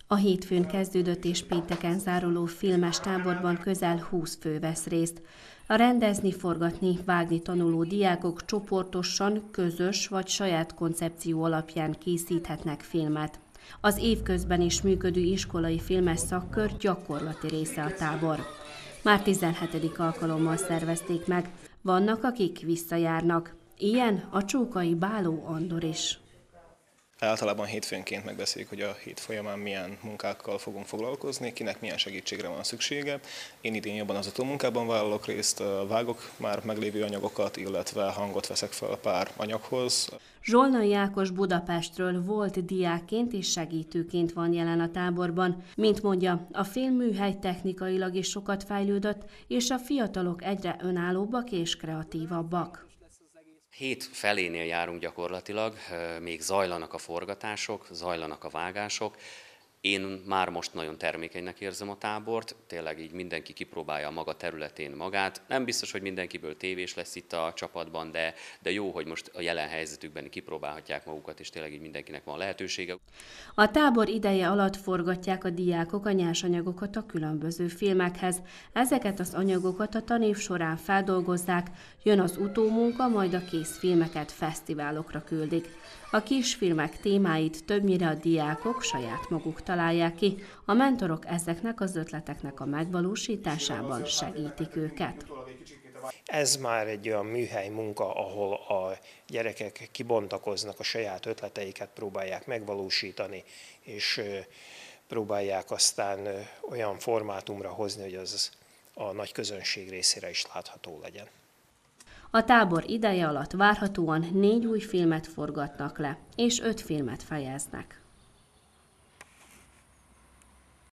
A hétfőn kezdődött és pénteken záruló filmes táborban közel 20 fő vesz részt. A rendezni, forgatni, vágni tanuló diákok csoportosan, közös vagy saját koncepció alapján készíthetnek filmet. Az évközben is működő iskolai filmes szakkör gyakorlati része a tábor. Már 17. alkalommal szervezték meg, vannak, akik visszajárnak. Ilyen a Csókai Báló Andor is. Általában hétfőnként megbeszéljük, hogy a hét folyamán milyen munkákkal fogunk foglalkozni, kinek milyen segítségre van szüksége. Én idén jobban az utómunkában vállalok részt, vágok már meglévő anyagokat, illetve hangot veszek fel pár anyaghoz. Zsolnai Ákos Budapestről volt diákként és segítőként van jelen a táborban. Mint mondja, a filmműhely technikailag is sokat fejlődött, és a fiatalok egyre önállóbbak és kreatívabbak. Hét felénél járunk gyakorlatilag, még zajlanak a forgatások, zajlanak a vágások. Én már most nagyon termékenynek érzem a tábort, tényleg így mindenki kipróbálja a maga területén magát. Nem biztos, hogy mindenkiből tévés lesz itt a csapatban, de jó, hogy most a jelen helyzetükben kipróbálhatják magukat, és tényleg így mindenkinek van lehetősége. A tábor ideje alatt forgatják a diákok a nyersanyagokat a különböző filmekhez. Ezeket az anyagokat a tanév során feldolgozzák, jön az utómunka, majd a kész filmeket fesztiválokra küldik. A kisfilmek témáit többnyire a diákok saját maguk találják ki, a mentorok ezeknek az ötleteknek a megvalósításában segítik őket. Ez már egy olyan műhely munka, ahol a gyerekek kibontakoznak, a saját ötleteiket próbálják megvalósítani, és próbálják aztán olyan formátumra hozni, hogy az a nagy közönség részére is látható legyen. A tábor ideje alatt várhatóan 4 új filmet forgatnak le, és 5 filmet fejeznek.